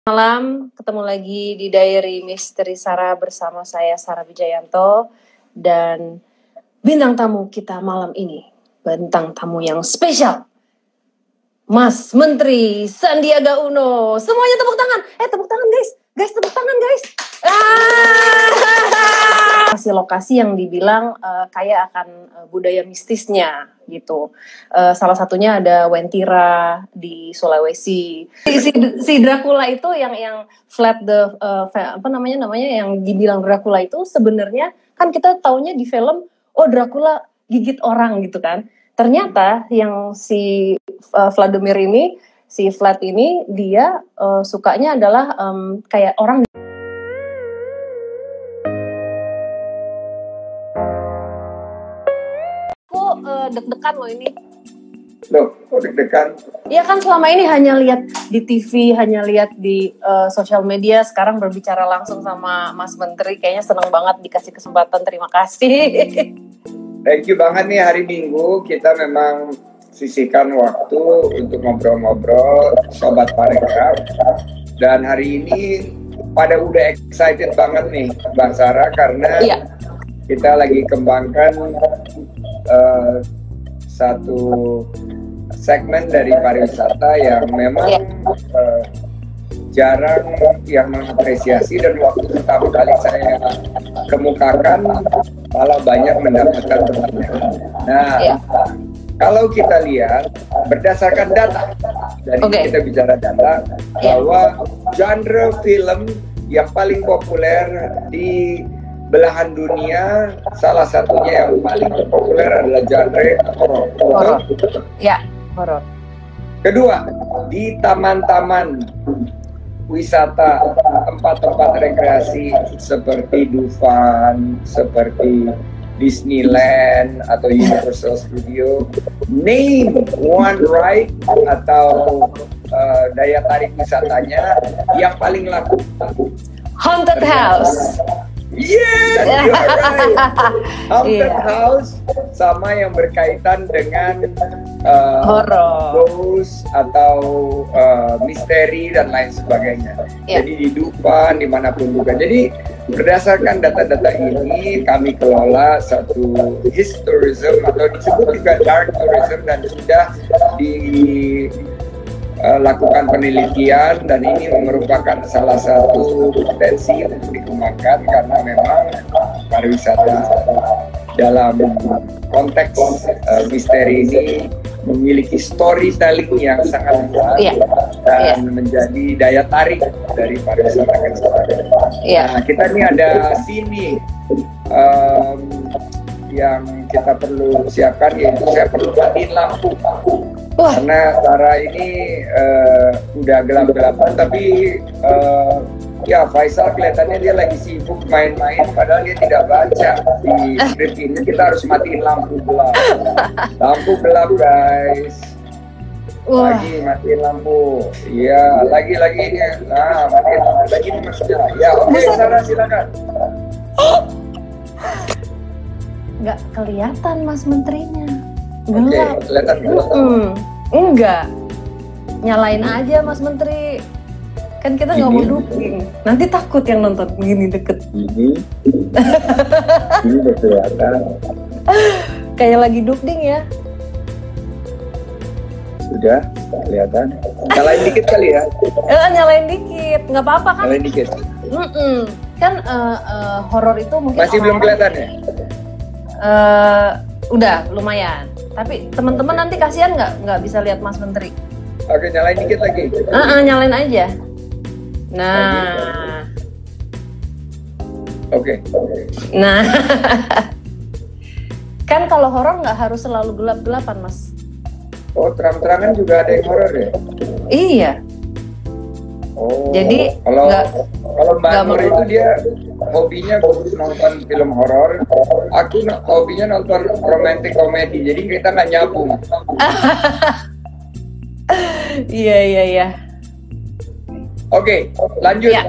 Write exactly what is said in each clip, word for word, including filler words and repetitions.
Malam, ketemu lagi di Diary Misteri Sarah bersama saya Sarah Wijayanto dan bintang tamu kita malam ini, bintang tamu yang spesial, Mas Menteri Sandiaga Uno. Semuanya tepuk tangan, eh tepuk tangan guys, guys tepuk tangan guys. Lokasi-lokasi yang dibilang uh, kaya akan uh, budaya mistisnya gitu. Uh, salah satunya ada Wentira di Sulawesi. Si, si, si Dracula itu yang yang flat the uh, apa namanya namanya yang dibilang Dracula itu sebenarnya kan kita taunya di film oh Dracula gigit orang gitu kan. Ternyata yang si uh, Vladimir ini si Vlad ini dia uh, sukanya adalah um, kayak orang deg-degan loh ini. Loh, kok deg-degan? Iya kan selama ini hanya lihat di T V, hanya lihat di uh, sosial media. Sekarang berbicara langsung sama Mas Menteri, kayaknya seneng banget dikasih kesempatan. Terima kasih. Thank you banget nih, hari Minggu kita memang sisihkan waktu untuk ngobrol-ngobrol Sobat Parekraf. Dan hari ini pada udah excited banget nih Bang Sarah karena iya. Kita lagi kembangkan uh, satu segmen dari pariwisata yang memang yeah. uh, jarang yang mengapresiasi dan waktu pertama kali saya kemukakan malah banyak mendapatkan pertanyaan. Nah, yeah. kalau kita lihat berdasarkan data, dari okay. kita bicara data yeah. bahwa genre film yang paling populer di belahan dunia, salah satunya yang paling populer adalah genre horor. Horor. Ya, horor. Kedua, di taman-taman wisata, tempat-tempat rekreasi seperti Dufan, seperti Disneyland atau Universal Studio, name one ride atau uh, daya tarik wisatanya yang paling laku. Haunted House. Yes, you're right. Haunted yeah. House sama yang berkaitan dengan uh, horor, ghost atau uh, misteri dan lain sebagainya. Yeah. Jadi di Dufan dimanapun juga. Jadi berdasarkan data-data ini kami kelola satu histourism atau disebut juga dark tourism dan sudah di Uh, lakukan penelitian dan ini merupakan salah satu potensi untuk dikembangkan karena memang pariwisata dalam konteks uh, misteri ini memiliki storytelling yang sangat kuat yeah. dan yeah. menjadi daya tarik dari pariwisata kita. Yeah. Nah, kita ini ada sini um, yang kita perlu siapkan, yaitu saya perlu matiin lampu. Wah. Karena Sarah ini uh, udah gelap-gelapan, tapi uh, ya Faisal kelihatannya dia lagi sibuk main-main, padahal dia tidak baca di script ini. Kita harus matiin lampu gelap. Lampu gelap guys. Wah. Lagi matiin lampu. Iya, lagi-lagi ini. Nah, matiin lampu lagi ini maksudnya. Ya, oke okay, Sarah silakan. Nggak kelihatan Mas Menterinya. Oke, okay, kelihatan nggak? Mm, enggak. Nyalain aja Mas Menteri. Kan kita nggak mau dukung. Nanti takut yang nonton begini deket. Ini, ini udah kelihatan. Kayak lagi dukding ya. Sudah kelihatan. Nyalain dikit kali ya? Eh, nyalain dikit. Nggak apa-apa kan? Nyalain dikit. Mm-mm. Kan uh, uh, horor itu mungkin masih belum kelihatan ya? Uh, udah lumayan. Tapi teman-teman nanti kasihan nggak nggak bisa lihat Mas Menteri. Oke, nyalain dikit lagi. Uh-uh, nyalain aja. Nah. Oke. Okay. Nah. Kan kalau horor nggak harus selalu gelap-gelapan, Mas. Oh, terang-terangan juga ada yang horor ya? Iya. Oh. Jadi kalau nggak, kalau Mbak Nur itu dia hobinya nonton film horor, aku hobinya nonton romantic komedi, jadi kita nggak nyambung. Iya iya iya. Oke, lanjut. Ya.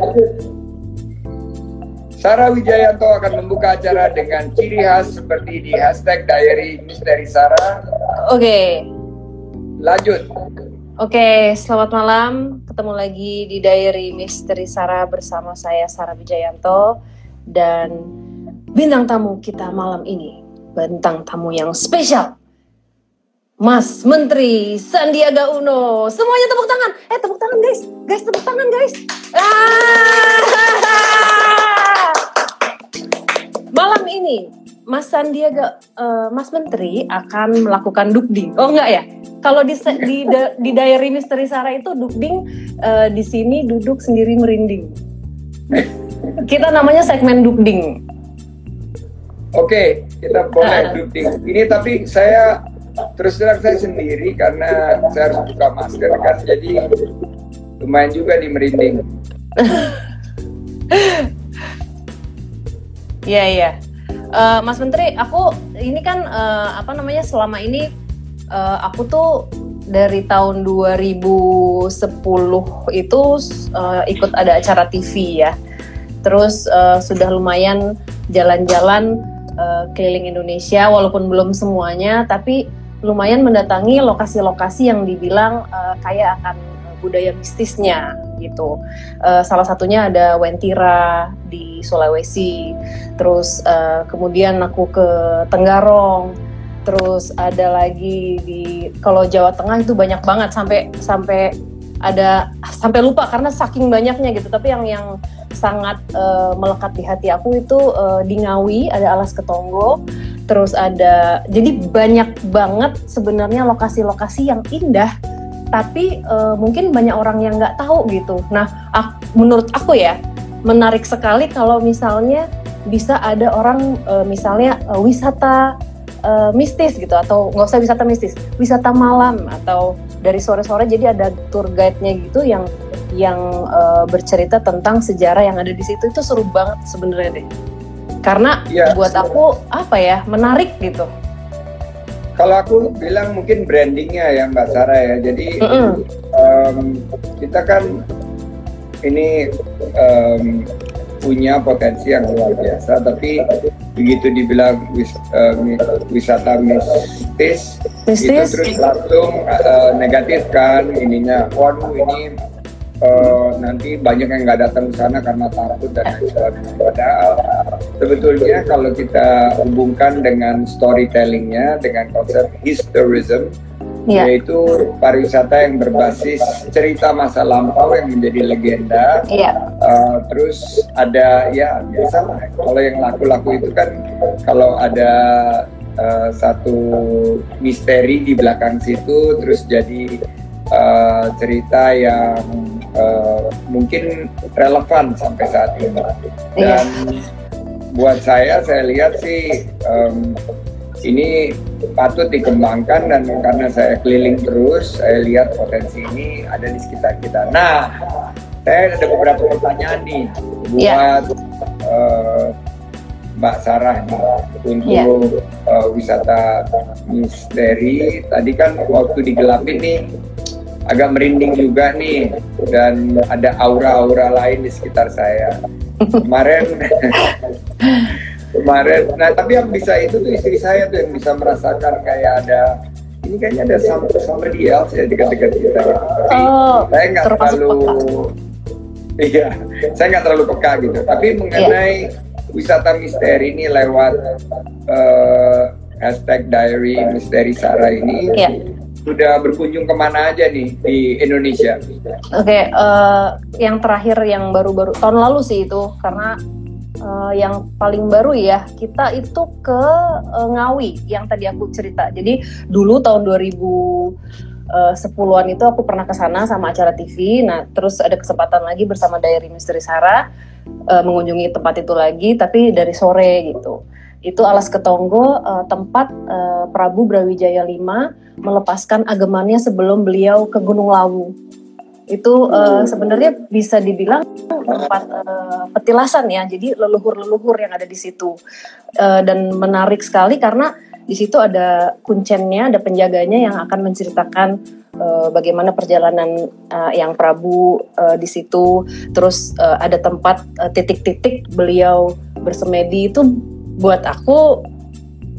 Sarah Wijayanto akan membuka acara dengan ciri khas seperti di hashtag Diary Misteri Sarah. Oke. Lanjut. Oke, selamat malam. Ketemu lagi di Diary Misteri Sarah bersama saya Sarah Wijayanto dan bintang tamu kita malam ini, bintang tamu yang spesial, Mas Menteri Sandiaga Uno. Semuanya tepuk tangan. Eh, tepuk tangan guys. Guys, tepuk tangan guys. Ah! Malam ini Mas Sandiaga, uh, Mas Menteri akan melakukan dukding. Oh enggak ya? Kalau di di di Diary Misteri Sarah itu dukding, uh, di sini duduk sendiri merinding. Kita namanya segmen dukding. Oke, kita boleh uh. dukding. Ini tapi saya terus terang saya sendiri karena saya harus buka masker kan, jadi lumayan juga di merinding. Iya iya. Uh, Mas Menteri, aku ini kan uh, apa namanya selama ini uh, aku tuh dari tahun dua ribu sepuluh itu uh, ikut ada acara T V ya. Terus uh, sudah lumayan jalan-jalan uh, keliling Indonesia, walaupun belum semuanya, tapi lumayan mendatangi lokasi-lokasi yang dibilang uh, kaya akan budaya mistisnya gitu. Uh, salah satunya ada Wentira di Sulawesi, terus uh, kemudian aku ke Tenggarong, terus ada lagi di kalau Jawa Tengah itu banyak banget sampai sampai ada sampai lupa karena saking banyaknya gitu. Tapi yang yang sangat uh, melekat di hati aku itu uh, di Ngawi ada Alas Ketonggo, terus ada jadi banyak banget sebenarnya lokasi-lokasi yang indah. Tapi uh, mungkin banyak orang yang nggak tahu gitu. Nah, aku, menurut aku ya menarik sekali kalau misalnya bisa ada orang uh, misalnya uh, wisata uh, mistis gitu, atau nggak usah wisata mistis, wisata malam atau dari sore-sore jadi ada tour guide-nya gitu yang yang uh, bercerita tentang sejarah yang ada di situ. Itu seru banget sebenarnya deh. Karena ya, buat aku apa ya menarik gitu. Kalau aku bilang mungkin brandingnya ya Mbak Sarah ya. Jadi mm-hmm. um, kita kan ini um, punya potensi yang luar biasa, tapi begitu dibilang wis, uh, wisata mistis, mistis itu terus langsung uh, negatif kan ininya. Waduh ini uh, nanti banyak yang nggak datang ke sana karena takut dan lain sebagainya. Padahal sebetulnya kalau kita hubungkan dengan storytellingnya, dengan konsep historism, yeah. yaitu pariwisata yang berbasis cerita masa lampau yang menjadi legenda. Yeah. Uh, terus ada ya biasa lah. Kalau yang laku-laku itu kan kalau ada uh, satu misteri di belakang situ, terus jadi uh, cerita yang uh, mungkin relevan sampai saat ini. Dan yeah. buat saya, saya lihat sih um, ini patut dikembangkan, dan karena saya keliling terus, saya lihat potensi ini ada di sekitar kita. Nah, saya ada beberapa pertanyaan nih buat yeah. uh, Mbak Sarah nih untuk yeah. uh, wisata misteri. Tadi kan waktu digelapin nih agak merinding juga nih, dan ada aura-aura lain di sekitar saya. Kemarin kemarin nah tapi yang bisa itu tuh istri saya tuh yang bisa merasakan kayak ada ini kayaknya ada somebody else ya dekat-dekat kita ya. Tapi oh, saya nggak terlalu peka. Iya saya nggak terlalu peka gitu, tapi mengenai yeah. wisata misteri ini lewat uh, hashtag Diary Misteri Sarah ini yeah. sudah berkunjung kemana aja nih di Indonesia? Oke, okay, uh, yang terakhir yang baru-baru tahun lalu sih itu, karena uh, yang paling baru ya kita itu ke uh, Ngawi yang tadi aku cerita. Jadi dulu tahun dua ribu sepuluhan itu aku pernah ke sana sama acara T V. Nah, terus ada kesempatan lagi bersama Diary Misteri Sarah uh, mengunjungi tempat itu lagi, tapi dari sore gitu. Itu Alas Ketonggo, uh, tempat uh, Prabu Brawijaya lima melepaskan agemannya sebelum beliau ke Gunung Lawu. Itu uh, sebenarnya bisa dibilang tempat uh, petilasan ya, jadi leluhur-leluhur yang ada di situ. Uh, dan menarik sekali karena di situ ada kuncennya, ada penjaganya yang akan menceritakan uh, bagaimana perjalanan uh, yang Prabu uh, di situ. Terus uh, ada tempat uh, titik-titik beliau bersemedi. Itu buat aku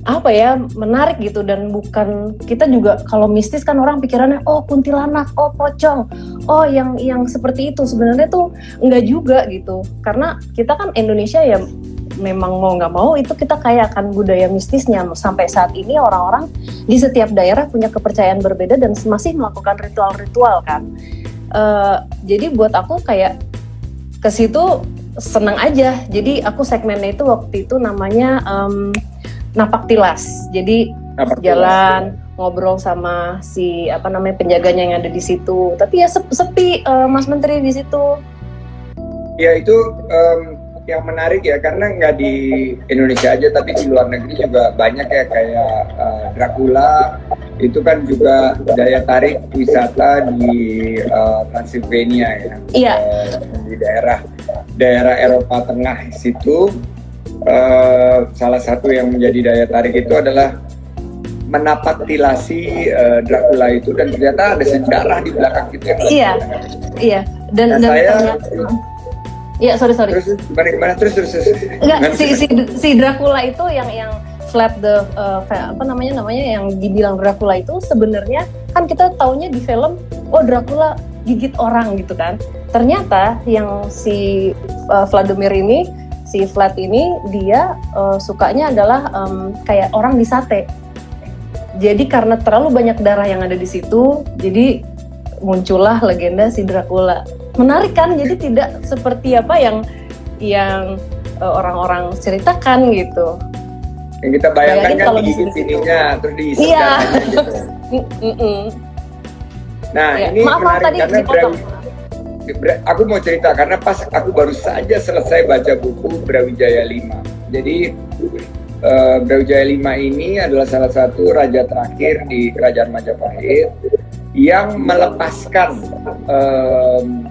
apa ya, menarik gitu. Dan bukan, kita juga kalau mistis kan orang pikirannya oh kuntilanak, oh pocong, oh yang yang seperti itu. Sebenarnya tuh enggak juga gitu, karena kita kan Indonesia ya memang mau nggak mau itu kita kaya akan budaya mistisnya. Sampai saat ini orang-orang di setiap daerah punya kepercayaan berbeda dan masih melakukan ritual-ritual kan. Uh, jadi buat aku kayak ke situ seneng aja. Jadi aku segmennya itu waktu itu namanya um, napak tilas. Jadi napak jalan tilas, ngobrol sama si apa namanya penjaganya yang ada di situ. Tapi ya sepi uh, Mas Menteri di situ. Ya itu um, yang menarik ya, karena nggak di Indonesia aja tapi di luar negeri juga banyak ya, kayak uh, Dracula itu kan juga daya tarik wisata di uh, Transylvania ya. Iya. Uh, di daerah daerah Eropa Tengah situ. Uh, salah satu yang menjadi daya tarik itu adalah menapak tilasi uh, Dracula itu, dan ternyata ada sejarah di belakang itu. Iya, iya. Dan, dan, dan saya, iya sorry sorry. Terus gimana gimana terus terus. terus. Enggak, si, si si Dracula itu yang yang Vlad the uh, apa namanya namanya yang dibilang Dracula itu sebenarnya kan kita taunya di film oh Dracula gigit orang gitu kan. Ternyata yang si uh, Vladimir ini si Vlad ini dia uh, sukanya adalah um, kayak orang di sate. Jadi karena terlalu banyak darah yang ada di situ, jadi muncullah legenda si Dracula. Menarik kan? Jadi tidak seperti apa yang yang uh, orang-orang ceritakan gitu. Yang kita bayangkan kan digigit sininya, terus diisi iya. gitu. Nah ya, ini maaf, menarik tadi karena Brawi, aku mau cerita karena pas aku baru saja selesai baca buku Brawijaya lima. Jadi uh, Brawijaya lima ini adalah salah satu raja terakhir di Kerajaan Majapahit yang melepaskan um,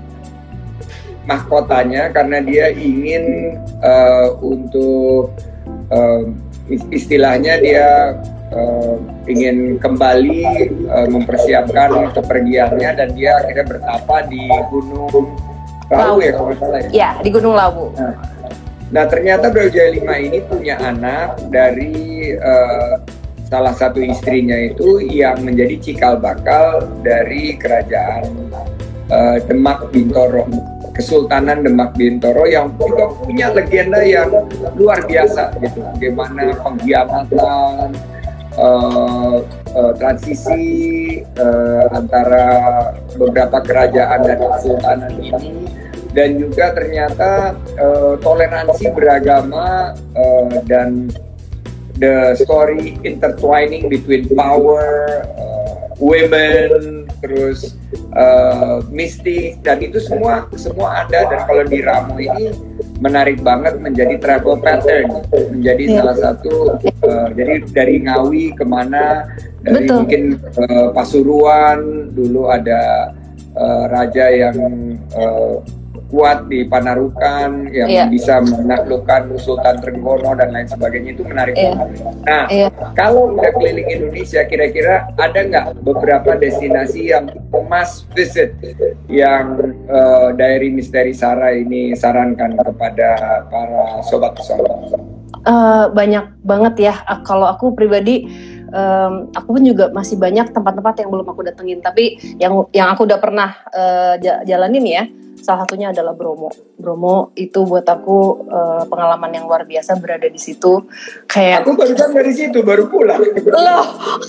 mahkotanya karena dia ingin uh, untuk um, istilahnya dia uh, ingin kembali uh, mempersiapkan kepergiannya, dan dia akhirnya bertapa di Gunung Lawu ya kalau salah ya. Ya, di Gunung Lawu. Nah, nah ternyata Brawijaya lima ini punya anak dari uh, salah satu istrinya itu yang menjadi cikal bakal dari kerajaan uh, Demak Bintoro, Kesultanan Demak Bintoro, yang juga punya legenda yang luar biasa gitu. Bagaimana pengkhianatan, uh, uh, transisi uh, antara beberapa kerajaan dan kesultanan ini, dan juga ternyata uh, toleransi beragama uh, dan the story intertwining between power, uh, women, terus uh, mistik, dan itu semua semua ada. Dan kalau di Ramo ini menarik banget, menjadi travel pattern, menjadi yeah. salah satu uh, jadi dari Ngawi kemana, dari Betul. mungkin uh, Pasuruan dulu ada uh, raja yang uh, kuat di Panarukan yang yeah. bisa menaklukkan Sultan Trenggono dan lain sebagainya, itu menarik yeah. banget. Nah, yeah. kalau udah keliling Indonesia, kira-kira ada nggak beberapa destinasi yang must visit yang uh, Diary Misteri Sarah ini sarankan kepada para sobat pesona? Uh, banyak banget ya. Uh, kalau aku pribadi, um, aku pun juga masih banyak tempat-tempat yang belum aku datengin. Tapi yang yang aku udah pernah uh, jalanin ya. Salah satunya adalah Bromo. Bromo itu buat aku uh, pengalaman yang luar biasa berada di situ. Kayak aku baru dari situ, baru pulang. Loh,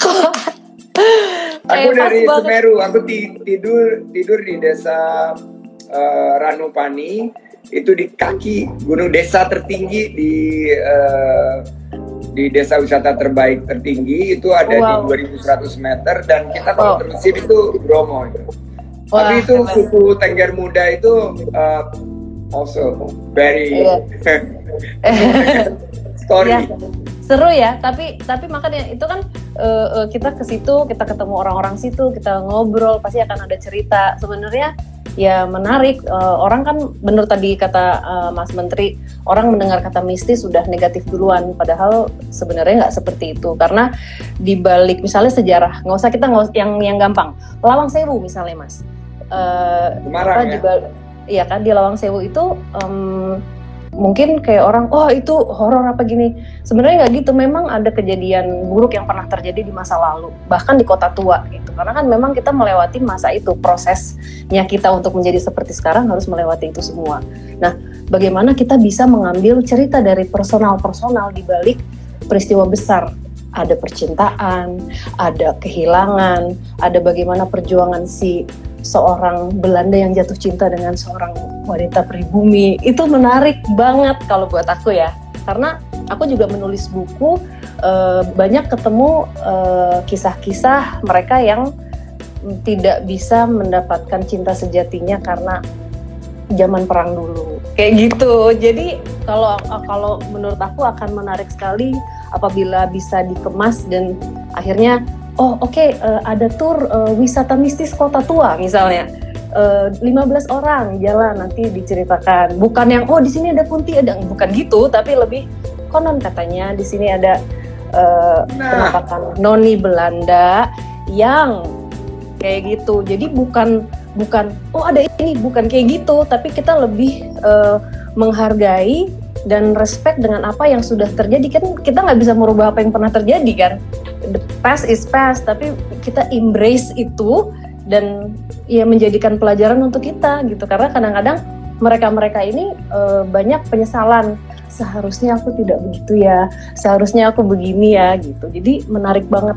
aku dari Semeru, aku tidur tidur di desa uh, Ranupani, itu di kaki gunung, desa tertinggi di uh, di desa wisata terbaik tertinggi itu ada wow. di dua ribu seratus meter, dan kita kalau wow. terusin itu Bromo itu. Wah, tapi itu keren. Suku Tengger Muda itu uh, also very yeah. story. Yeah. Seru ya, tapi tapi makanya itu kan uh, uh, kita ke situ, kita ketemu orang-orang situ, kita ngobrol, pasti akan ada cerita. Sebenarnya ya menarik. Uh, orang kan bener tadi kata uh, Mas Menteri, orang mendengar kata mistis sudah negatif duluan, padahal sebenarnya nggak seperti itu. Karena di balik misalnya sejarah, nggak usah kita nggak yang yang gampang. Lawang Sewu misalnya Mas. Uh, Semarang ya? Iya kan, di Lawang Sewu itu um, mungkin kayak orang, oh itu horor apa gini. Sebenarnya nggak gitu, memang ada kejadian buruk yang pernah terjadi di masa lalu, bahkan di kota tua gitu. Karena kan memang kita melewati masa itu, prosesnya kita untuk menjadi seperti sekarang harus melewati itu semua. Nah, bagaimana kita bisa mengambil cerita dari personal-personal di balik peristiwa besar. Ada percintaan, ada kehilangan, ada bagaimana perjuangan si seorang Belanda yang jatuh cinta dengan seorang wanita pribumi. Itu menarik banget kalau buat aku ya, karena aku juga menulis buku, eh, banyak ketemu eh, kisah-kisah mereka yang tidak bisa mendapatkan cinta sejatinya karena zaman perang dulu, kayak gitu. Jadi kalau kalau menurut aku akan menarik sekali apabila bisa dikemas dan akhirnya oh oke okay, uh, ada tur uh, wisata mistis kota tua misalnya, uh, lima belas orang jalan nanti diceritakan, bukan yang oh di sini ada kunti ada, bukan gitu, tapi lebih konon katanya di sini ada uh, nah. penampakan noni Belanda yang kayak gitu. Jadi bukan bukan oh ada ini, bukan kayak gitu, tapi kita lebih uh, menghargai dan respect dengan apa yang sudah terjadi. Kan kita nggak bisa merubah apa yang pernah terjadi kan, the past is past, tapi kita embrace itu dan ya menjadikan pelajaran untuk kita gitu. Karena kadang-kadang mereka-mereka ini uh, banyak penyesalan, seharusnya aku tidak begitu ya, seharusnya aku begini ya gitu. Jadi menarik banget.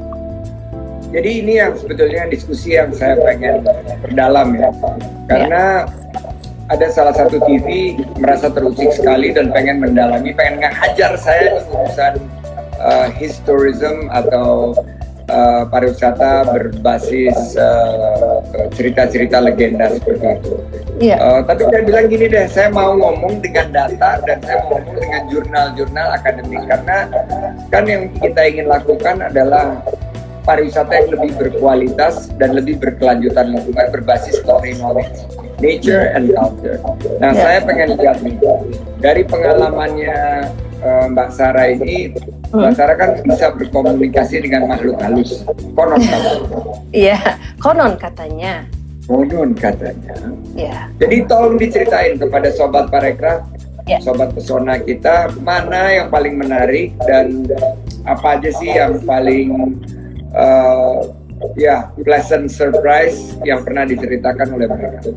Jadi ini yang sebetulnya diskusi yang saya pengen perdalam ya, karena ya. Ada salah satu T V merasa terusik sekali dan pengen mendalami, pengen ngajar saya urusan uh, historism atau uh, pariwisata berbasis uh, cerita-cerita legenda seperti itu. Yeah. Uh, tapi saya bilang gini deh, saya mau ngomong dengan data dan saya mau ngomong dengan jurnal-jurnal akademik, karena kan yang kita ingin lakukan adalah pariwisata yang lebih berkualitas dan lebih berkelanjutan lingkungan berbasis story knowledge, nature and culture. Nah, yeah. saya pengen lihat nih dari pengalamannya uh, Mbak Sarah ini, hmm. Mbak Sarah kan bisa berkomunikasi dengan makhluk halus. Konon katanya. Iya, konon katanya. Konon katanya. Iya. Jadi tolong diceritain kepada sobat Parekraf, yeah. sobat pesona kita, mana yang paling menarik dan apa aja sih yang paling Uh, ya yeah, pleasant surprise yang pernah diceritakan oleh mereka.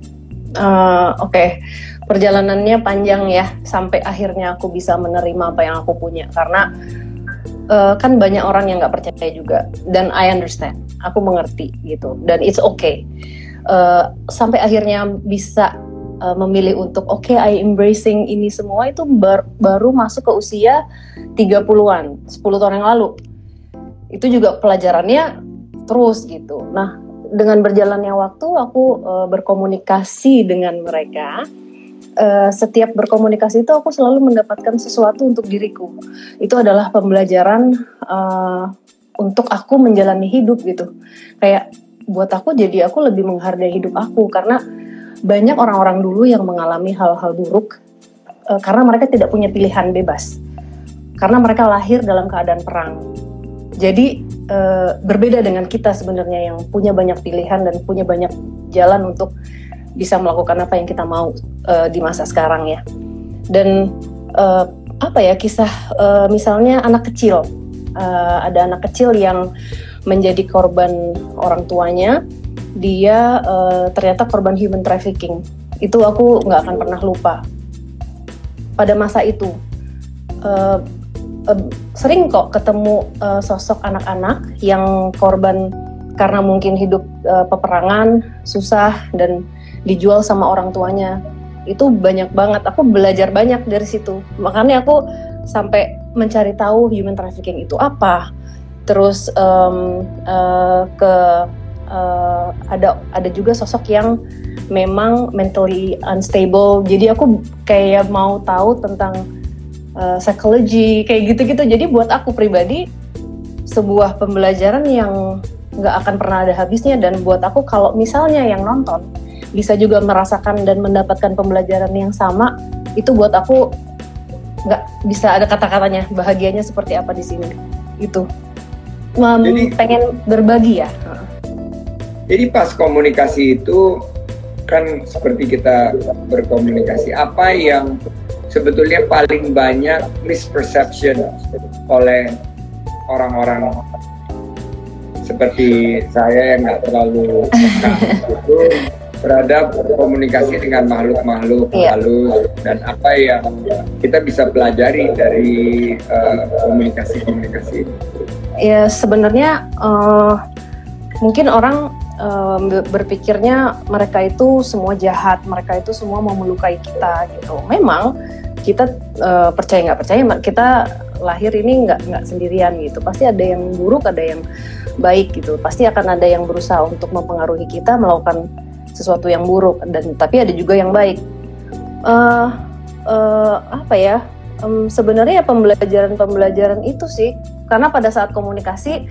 Uh, Oke, okay. Perjalanannya panjang ya sampai akhirnya aku bisa menerima apa yang aku punya, karena uh, kan banyak orang yang nggak percaya juga, dan I understand, aku mengerti gitu, dan it's okay. Uh, sampai akhirnya bisa uh, memilih untuk oke okay, I embracing ini semua itu bar- baru masuk ke usia tiga puluhan, sepuluh tahun yang lalu. Itu juga pelajarannya terus gitu. Nah, dengan berjalannya waktu aku uh, berkomunikasi dengan mereka. Uh, setiap berkomunikasi itu aku selalu mendapatkan sesuatu untuk diriku. Itu adalah pembelajaran uh, untuk aku menjalani hidup gitu. Kayak buat aku, jadi aku lebih menghargai hidup aku, karena banyak orang-orang dulu yang mengalami hal-hal buruk uh, karena mereka tidak punya pilihan bebas. Karena mereka lahir dalam keadaan perang. Jadi e, berbeda dengan kita sebenarnya yang punya banyak pilihan dan punya banyak jalan untuk bisa melakukan apa yang kita mau e, di masa sekarang ya. Dan e, apa ya kisah e, misalnya anak kecil, e, ada anak kecil yang menjadi korban orang tuanya, dia e, ternyata korban human trafficking. Itu aku nggak akan pernah lupa. Pada masa itu. E, Uh, sering kok ketemu uh, sosok anak-anak yang korban karena mungkin hidup uh, peperangan, susah, dan dijual sama orang tuanya. Itu banyak banget, aku belajar banyak dari situ. Makanya aku sampai mencari tahu human trafficking itu apa. Terus um, uh, ke uh, ada ada juga sosok yang memang mentally unstable. Jadi aku kayak mau tahu tentang Uh, psikologi kayak gitu-gitu. Jadi buat aku pribadi sebuah pembelajaran yang nggak akan pernah ada habisnya, dan buat aku kalau misalnya yang nonton bisa juga merasakan dan mendapatkan pembelajaran yang sama, itu buat aku nggak bisa ada kata-katanya bahagianya seperti apa di sini. Itu um, jadi, pengen berbagi ya. Jadi pas komunikasi itu kan seperti kita berkomunikasi, apa yang sebetulnya paling banyak misperception oleh orang-orang seperti saya yang nggak terlalu peka itu terhadap komunikasi dengan makhluk-makhluk yeah. halus dan apa yang kita bisa pelajari dari uh, komunikasi-komunikasi ini. Ya sebenarnya uh, mungkin orang uh, berpikirnya mereka itu semua jahat, mereka itu semua mau melukai kita gitu. Memang kita uh, percaya nggak percaya kita lahir ini nggak nggak sendirian gitu. Pasti ada yang buruk, ada yang baik gitu. Pasti akan ada yang berusaha untuk mempengaruhi kita melakukan sesuatu yang buruk, dan tapi ada juga yang baik. Uh, uh, apa ya? Um, sebenarnya ya pembelajaran-pembelajaran itu sih, karena pada saat komunikasi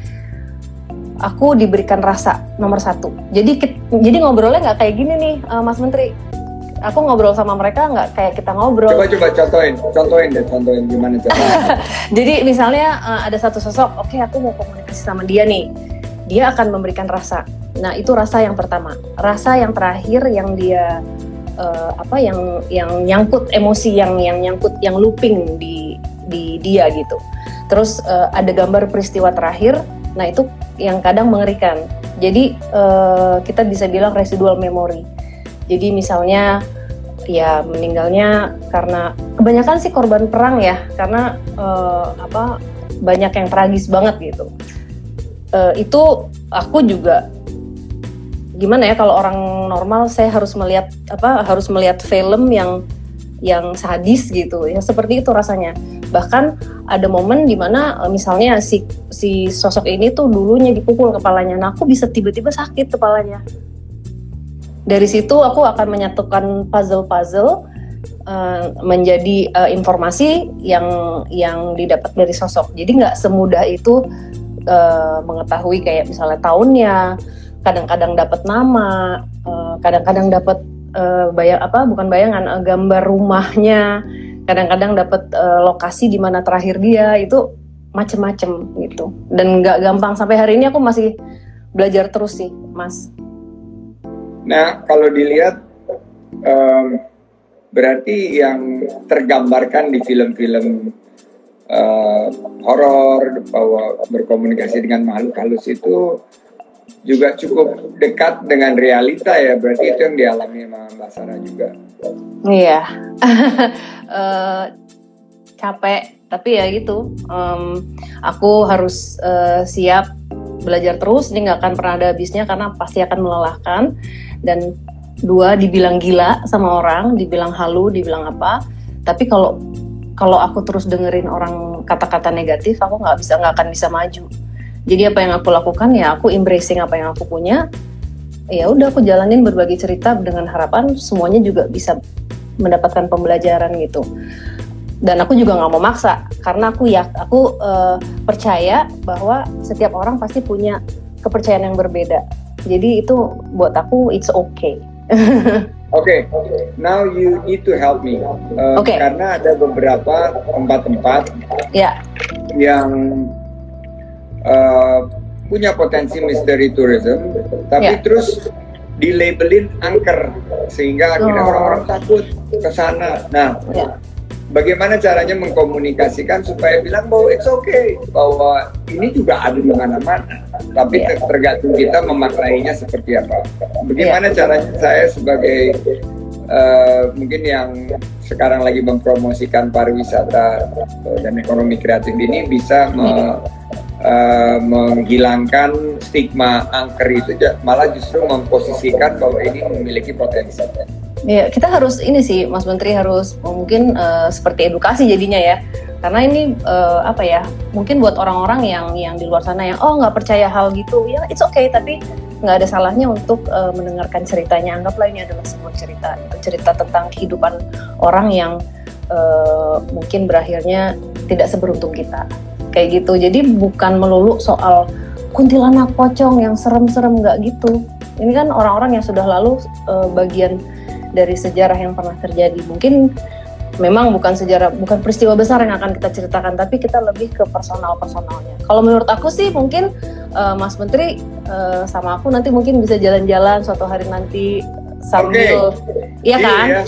aku diberikan rasa nomor satu. Jadi jadi ngobrolnya nggak kayak gini nih, uh, Mas Menteri. Aku ngobrol sama mereka nggak kayak kita ngobrol. Coba coba contohin, contohin deh, contohin gimana contohin. Jadi misalnya uh, ada satu sosok, oke okay, aku mau komunikasi sama dia nih, dia akan memberikan rasa. Nah itu rasa yang pertama. Rasa yang terakhir yang dia uh, apa yang yang nyangkut emosi, yang yang nyangkut, yang looping di di dia gitu. Terus uh, ada gambar peristiwa terakhir. Nah itu yang kadang mengerikan. Jadi uh, kita bisa bilang residual memory. Jadi misalnya ya meninggalnya karena kebanyakan sih korban perang ya, karena uh, apa banyak yang tragis banget gitu. Uh, itu aku juga gimana ya, kalau orang normal saya harus melihat apa harus melihat film yang yang sadis gitu ya, seperti itu rasanya. Bahkan ada momen dimana misalnya si si sosok ini tuh dulunya dipukul kepalanya, nah aku bisa tiba-tiba sakit kepalanya. Dari situ aku akan menyatukan puzzle-puzzle uh, menjadi uh, informasi yang yang didapat dari sosok. Jadi nggak semudah itu uh, mengetahui kayak misalnya tahunnya. Kadang-kadang dapat nama, uh, kadang-kadang dapat uh, bayang apa bukan bayangan uh, gambar rumahnya, kadang-kadang dapat uh, lokasi di mana terakhir dia, itu macem-macem gitu. Dan nggak gampang, sampai hari ini aku masih belajar terus sih, Mas. Nah kalau dilihat um, berarti yang tergambarkan di film-film uh, horor bahwa berkomunikasi dengan makhluk halus itu juga cukup dekat dengan realita ya, berarti itu yang dialami sama Mbak Sarah juga. Iya, uh, capek, tapi ya gitu. Um, aku harus uh, siap belajar terus, ini nggak akan pernah ada habisnya karena pasti akan melelahkan. Dan dua, dibilang gila sama orang, dibilang halu, dibilang apa. Tapi kalau kalau aku terus dengerin orang kata-kata negatif, aku nggak bisa nggak akan bisa maju. Jadi apa yang aku lakukan ya aku embracing apa yang aku punya. Ya udah aku jalanin berbagi cerita dengan harapan semuanya juga bisa mendapatkan pembelajaran gitu. Dan aku juga nggak mau maksa karena aku ya aku uh, percaya bahwa setiap orang pasti punya kepercayaan yang berbeda. Jadi itu buat aku it's okay. Oke, okay. Now you need to help me. Uh, okay. Karena ada beberapa tempat-tempat yeah. yang Uh, punya potensi mystery tourism, tapi yeah. terus dilabelin angker sehingga akhirnya oh. orang-orang takut ke sana. Nah, yeah. bagaimana caranya mengkomunikasikan supaya bilang bahwa it's okay, bahwa ini juga ada di mana-mana, tapi yeah. tergantung kita memaknainya seperti apa. Bagaimana yeah. caranya saya sebagai uh, mungkin yang sekarang lagi mempromosikan pariwisata dan ekonomi kreatif ini bisa me- Uh, menghilangkan stigma angker itu, malah justru memposisikan bahwa ini memiliki potensi. Ya, kita harus ini sih, Mas Menteri, harus mungkin uh, seperti edukasi jadinya ya, karena ini uh, apa ya, mungkin buat orang-orang yang yang di luar sana yang oh nggak percaya hal gitu, ya it's okay, tapi nggak ada salahnya untuk uh, mendengarkan ceritanya. Anggaplah ini adalah sebuah cerita, cerita tentang kehidupan orang yang uh, mungkin berakhirnya tidak seberuntung kita. Kayak gitu, jadi bukan melulu soal kuntilanak pocong yang serem-serem, nggak gitu. Ini kan orang-orang yang sudah lalu e, bagian dari sejarah yang pernah terjadi. Mungkin memang bukan sejarah, bukan peristiwa besar yang akan kita ceritakan, tapi kita lebih ke personal-personalnya. Kalau menurut aku sih mungkin e, Mas Menteri e, sama aku nanti mungkin bisa jalan-jalan suatu hari nanti sambil, okay. iya kan? Iya.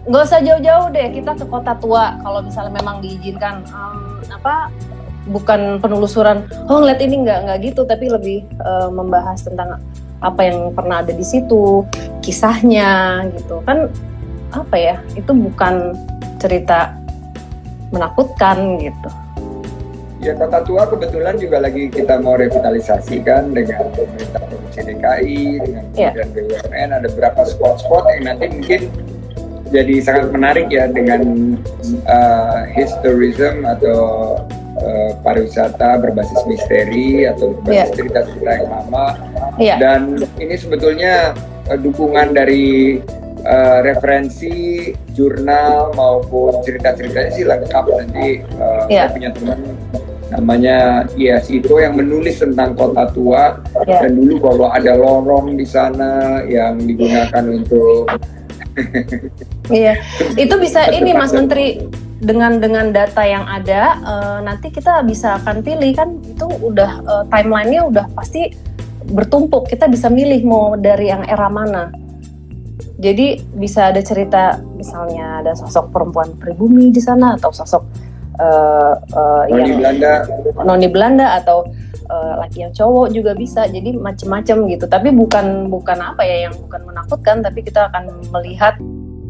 nggak usah jauh-jauh deh, kita ke Kota Tua kalau misalnya memang diizinkan. Um, apa bukan penelusuran, oh ngeliat ini nggak nggak gitu, tapi lebih uh, membahas tentang apa yang pernah ada di situ, kisahnya gitu kan, apa ya, itu bukan cerita menakutkan gitu. Ya, Kota Tua kebetulan juga lagi kita mau revitalisasi kan dengan pemerintah Provinsi D K I, dengan kemudian B U M N, ada beberapa spot-spot yang nanti mungkin jadi sangat menarik ya dengan uh, historism atau uh, pariwisata berbasis misteri atau berbasis yeah. cerita-cerita yang lama. Yeah. Dan ini sebetulnya uh, dukungan dari uh, referensi jurnal maupun cerita-ceritanya sih lengkap. Nanti uh, yeah. saya punya teman namanya Yes Ito yang menulis tentang Kota Tua yeah. dan dulu kalau ada lorong di sana yang digunakan untuk iya, itu bisa ini Mas Menteri, dengan dengan data yang ada uh, nanti kita bisa akan pilih kan, itu udah uh, timelinenya udah pasti bertumpuk, kita bisa milih mau dari yang era mana. Jadi bisa ada cerita misalnya ada sosok perempuan pribumi di sana atau sosok uh, uh, noni yang Belanda, noni Belanda atau Uh, laki yang cowok juga bisa, jadi macem-macem gitu. Tapi bukan bukan apa ya yang bukan menakutkan, tapi kita akan melihat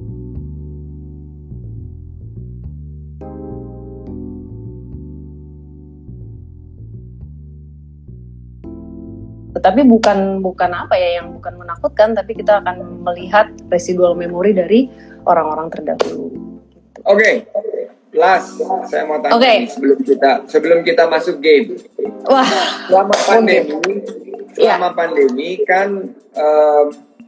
tapi bukan bukan apa ya yang bukan menakutkan, tapi kita akan melihat residual memori dari orang-orang terdahulu. Gitu. Oke. Okay. Last, saya mau tanya okay. sebelum kita sebelum kita masuk game. Wah, selama pandemi, okay. selama yeah. pandemi kan um,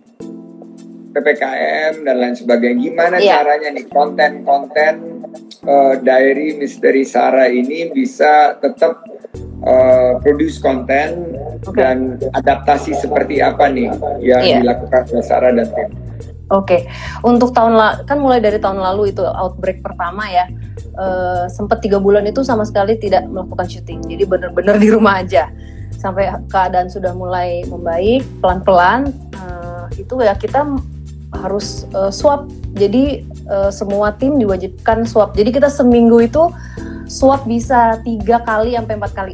P P K M dan lain sebagainya. Gimana yeah. caranya nih konten-konten uh, diary misteri Sarah ini bisa tetap uh, produce konten okay. dan adaptasi seperti apa nih yang yeah. dilakukan oleh Sarah dan tim? Oke, okay. Untuk tahun la- kan mulai dari tahun lalu itu outbreak pertama ya, uh, sempat tiga bulan itu sama sekali tidak melakukan syuting, jadi benar-benar di rumah aja sampai keadaan sudah mulai membaik pelan-pelan. Uh, itu ya kita harus uh, swab, jadi uh, semua tim diwajibkan swab. Jadi kita seminggu itu swab bisa tiga kali sampai empat kali,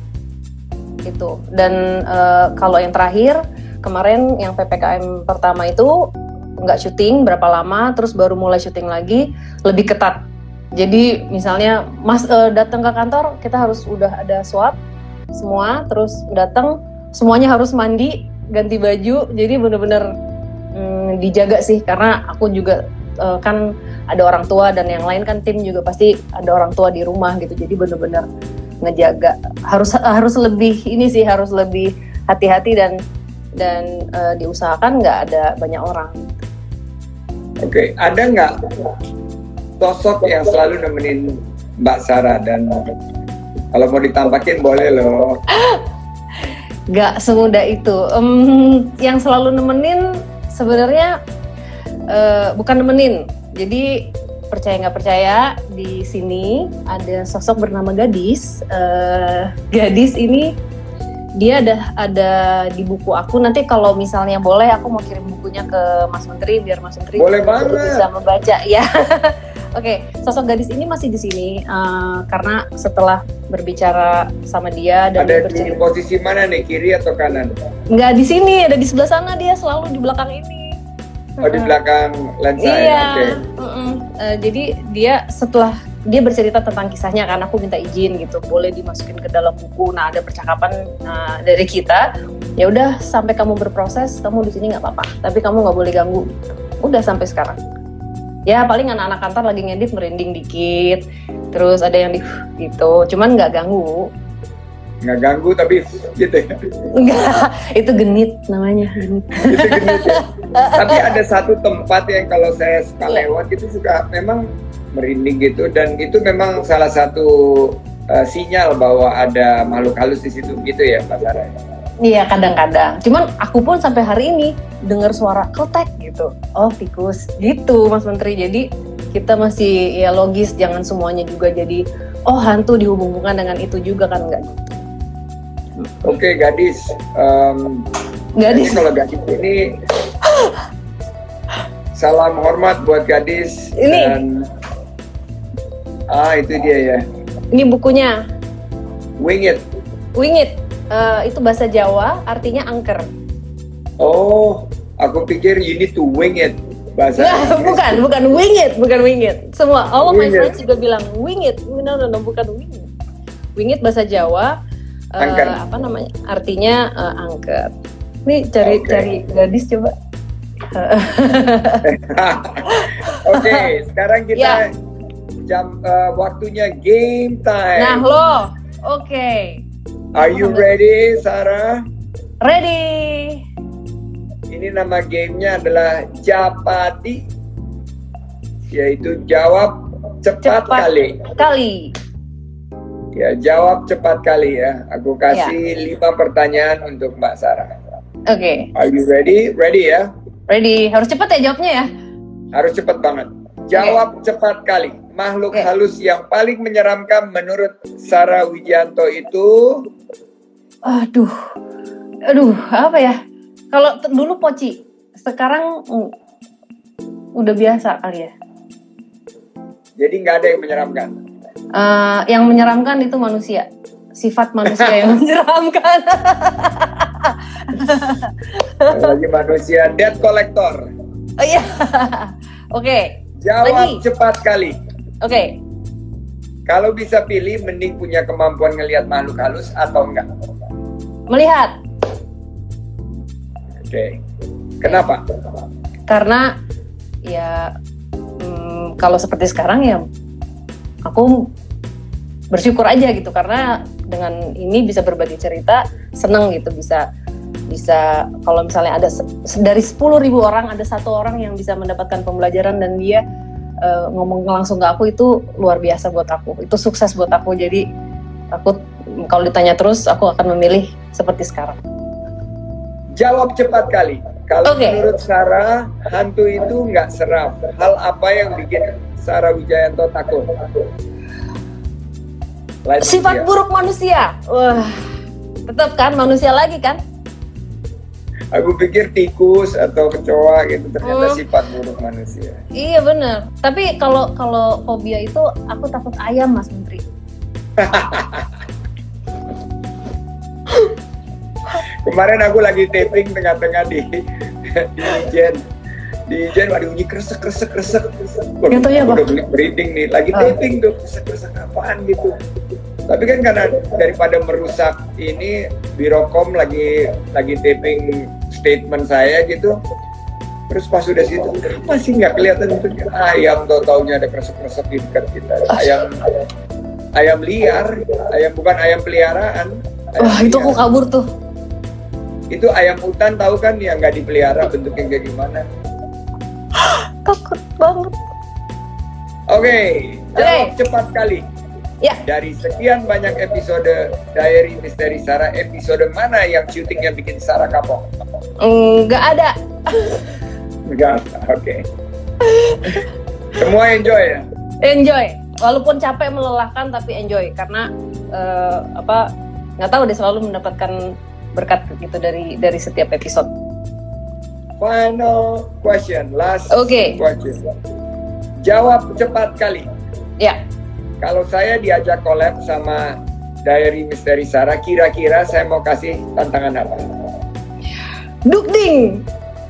gitu. Dan uh, kalau yang terakhir kemarin yang P P K M pertama itu nggak syuting berapa lama, terus baru mulai syuting lagi, lebih ketat. Jadi misalnya Mas uh, datang ke kantor, kita harus udah ada swab semua, terus datang semuanya harus mandi, ganti baju, jadi benar-benar hmm, dijaga sih, karena aku juga uh, kan ada orang tua dan yang lain kan tim juga pasti ada orang tua di rumah gitu, jadi benar-benar ngejaga, harus harus lebih ini sih, harus lebih hati-hati dan dan uh, diusahakan nggak ada banyak orang. Oke, okay. Ada nggak sosok yang selalu nemenin Mbak Sarah, dan kalau mau ditampakin boleh loh. Gak semudah itu. Um, yang selalu nemenin sebenarnya uh, bukan nemenin. Jadi percaya nggak percaya, di sini ada sosok bernama Gadis. Uh, Gadis ini dia ada ada di buku aku. Nanti kalau misalnya boleh, aku mau kirim bukunya ke Mas Menteri biar Mas Menteri boleh banget bisa membaca ya. Oke, okay, sosok Gadis ini masih di sini uh, karena setelah berbicara sama dia dan ada di posisi mana nih, kiri atau kanan? Nggak di sini, ada di sebelah sana, dia selalu di belakang ini. Oh, di belakang lensa. Iya. Okay. Uh, jadi dia setelah dia bercerita tentang kisahnya, karena aku minta izin gitu, boleh dimasukin ke dalam buku. Nah, ada percakapan uh, dari kita. Ya udah, sampai kamu berproses, kamu di sini nggak apa-apa. Tapi kamu nggak boleh ganggu. Udah sampai sekarang. Ya paling anak-anak kantor lagi ngedit merinding dikit. Terus ada yang di gitu. Cuman nggak ganggu. Nggak ganggu tapi gitu ya? Enggak, itu genit namanya, genit. Itu genit ya? Tapi ada satu tempat yang kalau saya suka lewat itu suka memang merinding gitu, dan itu memang salah satu uh, sinyal bahwa ada makhluk halus di situ gitu ya Pak Sarah? Iya, kadang-kadang. Cuman aku pun sampai hari ini dengar suara kletek gitu. Oh, tikus gitu Mas Menteri. Jadi kita masih ya logis, jangan semuanya juga jadi oh hantu dihubungkan dengan itu juga kan, enggak gitu. Oke, okay, Gadis. Um, Gadis. Kalau Gadis ini salam hormat buat gadis. Ini. Dan, ah itu dia ya. Ini bukunya. Wing It. Wing It. Uh, itu bahasa Jawa, artinya angker. Oh, aku pikir you need to wing it. Bahasa Nah, bukan, bukan wing it, bukan wing it. Semua, all of my Wing it. friends juga bilang wing it. No, no, no, bukan wing it. Wing it bahasa Jawa, uh, Angker. apa namanya? Artinya uh, angker. Nih cari Oke. cari gadis coba. Oke, sekarang kita Ya. jam uh, waktunya game time. Nah lo, oke, Are you ready, Sarah? ready? Ini nama gamenya adalah Japati, yaitu jawab cepat, Cepat kali. kali. Ya, jawab cepat kali ya. Aku kasih Ya. lima pertanyaan untuk Mbak Sarah. Oke, Are you ready? Ready ya? ready. Harus cepat ya jawabnya ya. Harus cepat banget. Jawab cepat kali. Makhluk Oke. halus yang paling menyeramkan menurut Sarah Wijanto itu Aduh, aduh, apa ya? Kalau t- dulu poci, sekarang mm, udah biasa kali ya. jadi nggak ada yang menyeramkan. Eh, yang menyeramkan itu manusia, sifat manusia yang menyeramkan. Lagi manusia debt collector. Oh iya, oke, Jawab Lagi. cepat kali. oke. Kalau bisa pilih, mending punya kemampuan ngelihat makhluk halus atau enggak? Melihat, Oke. Kenapa? karena ya mm, kalau seperti sekarang ya, aku bersyukur aja gitu karena dengan ini bisa berbagi cerita, seneng gitu bisa bisa kalau misalnya ada se- dari sepuluh ribu orang ada satu orang yang bisa mendapatkan pembelajaran dan dia eh, ngomong langsung ke aku, itu luar biasa buat aku, itu sukses buat aku. Jadi aku kalau ditanya terus aku akan memilih seperti sekarang. Jawab cepat kali. Kalau Oke. menurut Sarah, hantu itu nggak seram. Hal apa yang bikin Sarah Wijayanto takut? Lain Sifat manusia. buruk manusia, wah tetap kan manusia lagi kan. Aku pikir tikus atau kecoa gitu, ternyata Hmm. sifat buruk manusia. Iya benar. Tapi kalau kalau fobia itu aku takut ayam, Mas Menteri. Kemarin aku lagi taping tengah-tengah di di Ijen. Di Ijen ada bunyi kresek kresek kresek. Waduh, Nggak tahu ya, aku Bang. udah beli merinding nih. Lagi Ah. taping tuh kresek kresek apaan gitu. Tapi kan karena daripada merusak ini, Birokom lagi lagi taping statement saya gitu. Terus pas udah situ, apa sih nggak kelihatan itu ayam, tau taunya ada kresek kresek di dekat kita. Ayam ayam liar, ayam bukan ayam peliharaan. Ayam Wah itu aku liar. kabur tuh. Itu ayam hutan tahu kan yang nggak dipelihara, bentuknya kayak gimana? Takut banget. Oke, jawab Oke. cepat kali. Ya. Dari sekian banyak episode Diary Misteri Sarah, episode mana yang syutingnya bikin Sarah kapok? Nggak ada. Enggak, oke. Semua enjoy ya? Enjoy. Walaupun capek melelahkan tapi enjoy karena eh, apa nggak tahu deh, selalu mendapatkan berkat gitu dari dari setiap episode. Final question, last Oke. question. Jawab cepat kali. Ya. Kalau saya diajak collab sama Diary Misteri Sarah, kira-kira saya mau kasih tantangan apa? Dukding.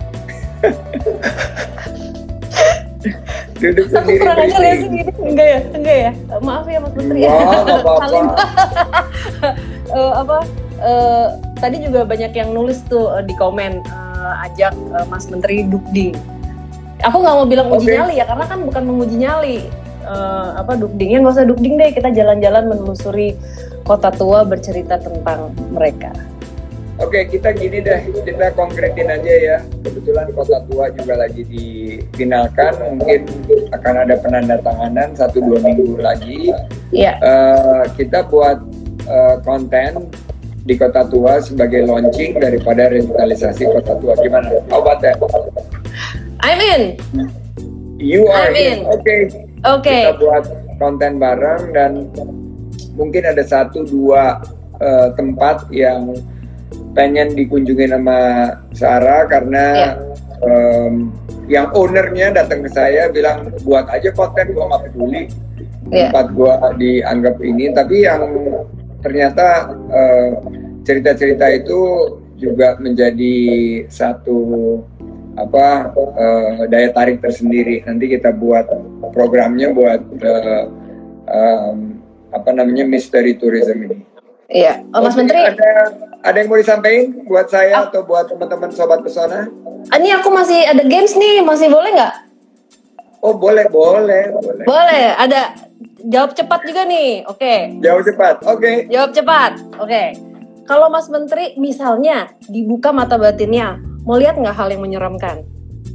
Duduk Aku sendiri kurang aja ya briefing. sendiri. Enggak ya, enggak ya. Maaf ya Mas Menteri. Wah, nggak apa-apa. Saling. Eh, apa? eh, tadi juga banyak yang nulis tuh eh, di komen eh, ajak eh, Mas Menteri dukding. Aku nggak mau bilang uji Oke. nyali ya, karena kan bukan menguji nyali. Eh, apa dukdingnya nggak usah dukding deh, kita jalan-jalan menelusuri kota tua, bercerita tentang mereka. Oke, kita gini deh, kita konkretin aja ya. Kebetulan kota tua juga lagi difinalkan, mungkin akan ada penandatanganan satu dua minggu lagi. Iya. Eh, kita buat eh, konten di kota tua sebagai launching daripada revitalisasi kota tua. Gimana? How about that? I'm in. You are I'm in. in. Oke. Oke. Kita buat konten bareng dan mungkin ada satu dua eh, tempat yang pengen dikunjungi sama Sarah karena Iya. em, yang ownernya datang ke saya bilang buat aja konten, gue nggak peduli yeah. tempat gue dianggap ini. Tapi yang ternyata uh, cerita-cerita itu juga menjadi satu apa uh, daya tarik tersendiri. Nanti kita buat programnya buat uh, um, apa namanya misteri tourism ini. Iya, oh, Mas Oke, Menteri. Ada ada yang mau disampaikan buat saya ah. atau buat teman-teman sobat pesona? Ini aku masih ada games nih, masih boleh nggak? Oh boleh, boleh, boleh. Boleh, ada jawab cepat juga nih, oke. Okay. Jawab cepat, oke. Okay. Jawab cepat, oke. Okay. Kalau Mas Menteri misalnya dibuka mata batinnya, mau lihat nggak hal yang menyeramkan?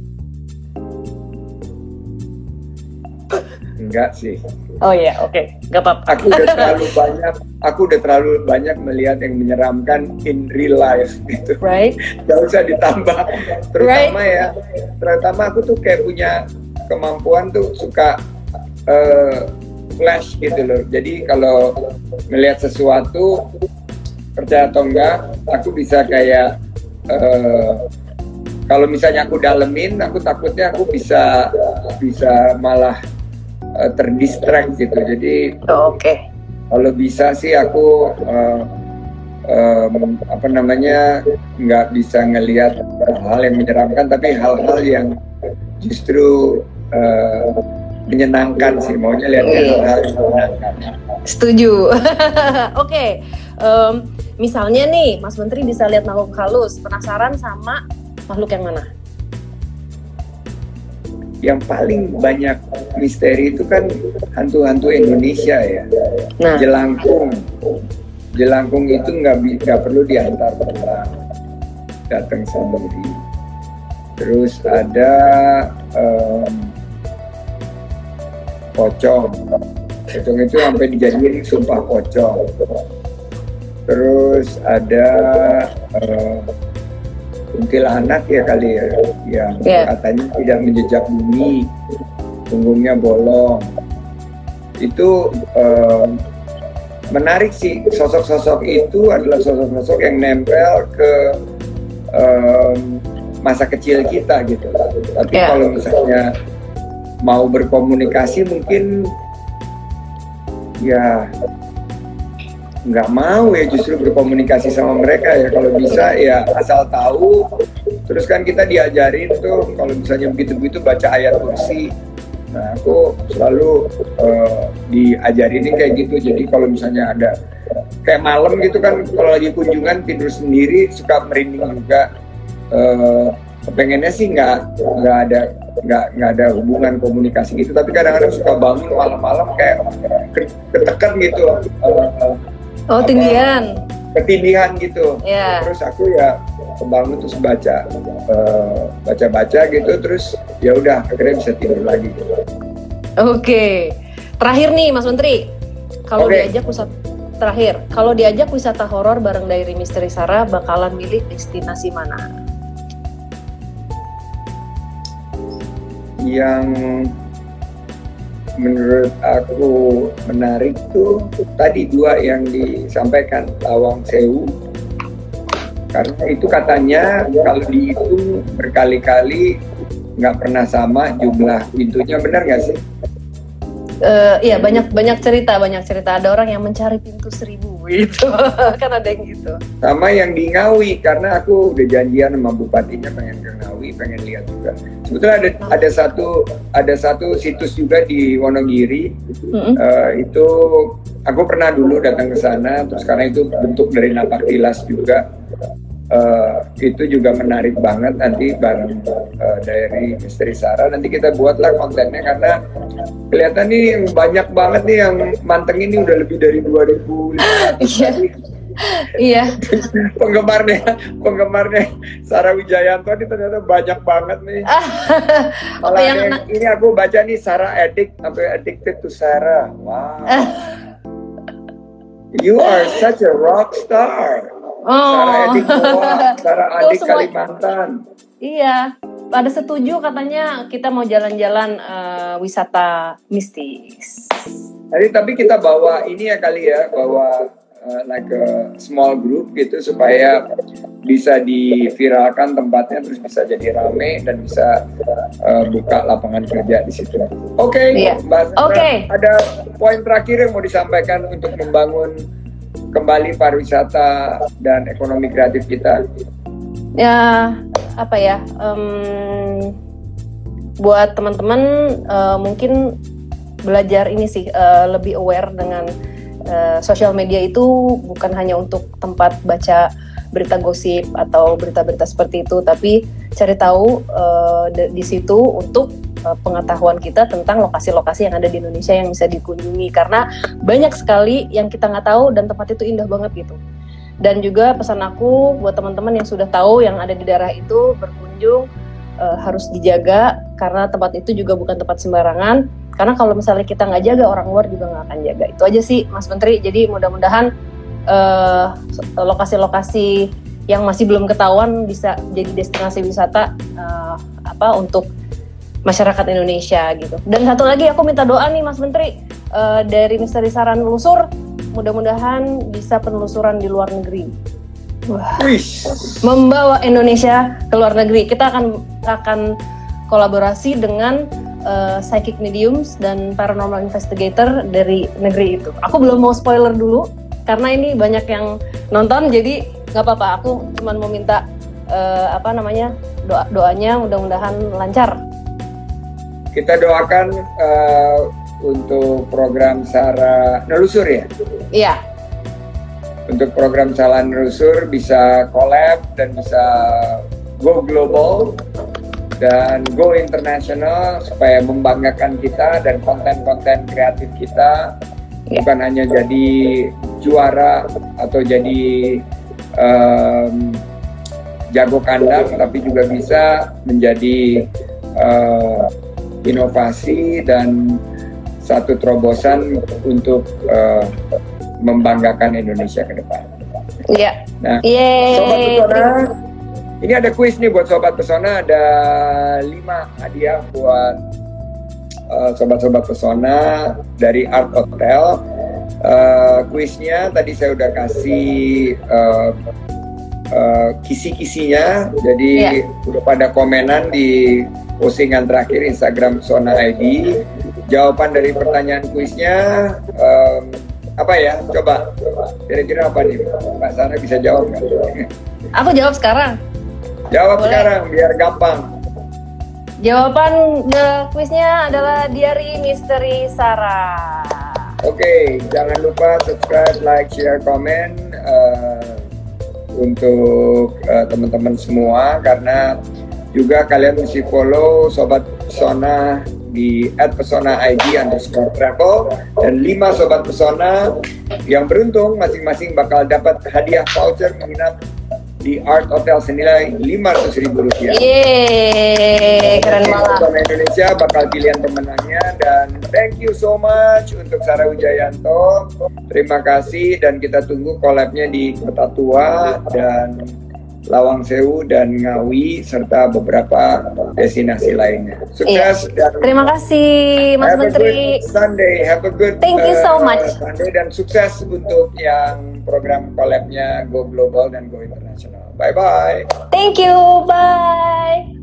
Enggak sih. Oh iya, oke, okay. Nggak apa-apa. Aku udah terlalu banyak, aku udah terlalu banyak melihat yang menyeramkan in real life gitu. Right. Gak usah ditambah. Terutama right. ya, terutama aku tuh kayak punya kemampuan tuh suka uh, flash gitu loh. Jadi kalau melihat sesuatu, percaya atau enggak, aku bisa kayak uh, kalau misalnya aku dalemin, aku takutnya aku bisa bisa malah uh, terdistract gitu. Jadi oh, oke. Okay. Kalau bisa sih aku uh, um, apa namanya nggak bisa ngelihat hal yang menyeramkan, tapi hal-hal yang justru uh, menyenangkan sih, maunya lihat hal-hal yang menyenangkan. Setuju. Oke, okay. um, misalnya nih Mas Menteri bisa lihat makhluk halus, penasaran sama makhluk yang mana? Yang paling banyak misteri itu kan hantu-hantu Indonesia ya. Nah. Jelangkung, jelangkung itu nggak nggak perlu diantar pulang, datang sendiri. Terus ada um, pocong, pocong itu sampai dijadiin sumpah pocong. Terus ada uh, kuntilanak ya kali ya, yang yeah. katanya tidak menjejak bumi, punggungnya bolong. Itu um, menarik sih, sosok-sosok itu adalah sosok-sosok yang nempel ke um, masa kecil kita gitu. Tapi yeah. kalau misalnya mau berkomunikasi mungkin ya nggak mau ya justru berkomunikasi sama mereka ya. Kalau bisa ya asal tahu. Terus kan kita diajarin tuh kalau misalnya begitu-begitu baca ayat kursi. Nah aku selalu uh, diajarin kayak gitu. Jadi kalau misalnya ada kayak malam gitu kan, kalau lagi kunjungan tidur sendiri suka merinding juga. Uh, pengennya sih nggak nggak ada nggak nggak ada hubungan komunikasi gitu. Tapi kadang-kadang suka bangun malam-malam kayak ketekan gitu. Uh, Oh, tinggian. Ketindihan gitu. Yeah. Terus aku ya kebangun terus baca, uh, baca-baca gitu, terus ya udah akhirnya bisa tidur lagi. Gitu. Oke. Okay. Terakhir nih, Mas Menteri, kalau okay. diajak wisata terakhir, kalau diajak wisata horor bareng Diary Misteri Sarah, bakalan milih destinasi mana? Yang menurut aku menarik tuh tadi dua yang disampaikan, Lawang Sewu, karena itu katanya kalau dihitung berkali-kali nggak pernah sama jumlah pintunya, benar nggak sih? Uh, iya banyak banyak cerita banyak cerita ada orang yang mencari pintu seribu gitu kan ada yang gitu. Sama yang di Ngawi, karena aku udah janjian sama bupatinya pengen ke Ngawi, pengen lihat juga. Sebetulnya ada ada satu ada satu situs juga di Wonogiri, mm-hmm. uh, itu aku pernah dulu datang ke sana, terus karena itu bentuk dari napak tilas juga. Uh, itu juga menarik banget. Nanti bareng uh, Diary Misteri Sarah nanti kita buatlah kontennya, karena kelihatan nih banyak banget nih yang mantengin, ini udah lebih dari dua ribu lima ratus kali. Iya. penggemarnya penggemarnya Sarah Wijayanto ini ternyata banyak banget nih. Malah yang yang, ini aku baca nih Sarah addict sampai addicted to Sarah. Wow. You are such a rock star. Oh. Sarah Edik Goa, Sarah Adik Kalimantan. Iya, pada setuju katanya kita mau jalan-jalan uh, wisata mistis. Jadi tapi kita bawa ini ya kali ya, bawa uh, like a small group gitu supaya bisa diviralkan tempatnya, terus bisa jadi rame dan bisa uh, buka lapangan kerja di situ. Oke, okay, yeah. Mbak Sandra, okay. ada poin terakhir yang mau disampaikan untuk membangun kembali pariwisata dan ekonomi kreatif kita? Ya, apa ya? Um, buat teman-teman uh, mungkin belajar ini sih, uh, lebih aware dengan uh, sosial media itu bukan hanya untuk tempat baca berita gosip atau berita-berita seperti itu, tapi cari tahu uh, di, di situ untuk uh, pengetahuan kita tentang lokasi-lokasi yang ada di Indonesia yang bisa dikunjungi, karena banyak sekali yang kita nggak tahu dan tempat itu indah banget gitu. Dan juga pesan aku buat teman-teman yang sudah tahu yang ada di daerah itu berkunjung, uh, harus dijaga karena tempat itu juga bukan tempat sembarangan. Karena kalau misalnya kita nggak jaga, orang luar juga nggak akan jaga. Itu aja sih, Mas Menteri. Jadi mudah-mudahan uh, lokasi-lokasi yang masih belum ketahuan bisa jadi destinasi wisata uh, apa untuk masyarakat Indonesia gitu. Dan satu lagi aku minta doa nih, Mas Menteri, uh, dari Misteri Saran Lusur, mudah-mudahan bisa penelusuran di luar negeri. Wah, membawa Indonesia ke luar negeri. Kita akan akan kolaborasi dengan Uh, psychic mediums dan paranormal investigator dari negeri itu. Aku belum mau spoiler dulu karena ini banyak yang nonton, jadi nggak apa-apa. Aku cuma mau minta uh, apa namanya doa doanya mudah-mudahan lancar. Kita doakan uh, untuk program Sarah Nelusur ya. Iya. Untuk program Sarah Nelusur bisa collab dan bisa go global dan go international supaya membanggakan kita dan konten-konten kreatif kita, yeah. Bukan hanya jadi juara atau jadi um, jago kandang, tapi juga bisa menjadi uh, inovasi dan satu terobosan untuk uh, membanggakan Indonesia ke depan. Iya. Yeah. Nah, Yeay. Sobat Pesona, ini ada kuis nih buat Sobat Pesona, ada lima hadiah buat uh, Sobat-Sobat Pesona dari Art Hotel. Uh, kuisnya tadi saya udah kasih uh, uh, kisi-kisinya, jadi yeah. Udah pada komenan di postingan terakhir Instagram Pesona I D. Jawaban dari pertanyaan kuisnya um, apa ya? Coba, kira-kira apa nih? Mbak Sarah bisa jawab nggak? Aku jawab sekarang. Jawab Boleh. Sekarang biar gampang. Jawaban the quiznya adalah Diari Misteri Sarah. Oke, okay, jangan lupa subscribe, like, share, komen uh, untuk uh, teman-teman semua, karena juga kalian mesti follow Sobat Pesona di at pesona id underscore travel, dan lima Sobat Pesona yang beruntung masing-masing bakal dapat hadiah voucher menginap di Art Hotel senilai lima ratus ribu rupiah. Yeay, keren banget. Pesona Indonesia bakal pilihan pemenangnya, dan thank you so much untuk Sarah Wijayanto. Terima kasih, dan kita tunggu collab-nya di Kota Tua dan Lawang Sewu dan Ngawi serta beberapa destinasi lainnya. Sukses iya. dan terima kasih Mas have Menteri. A good Sunday, have a good Thank you so uh, much. Sunday, dan sukses untuk yang program collab-nya Go Global dan Go International. Bye bye. Thank you. Bye.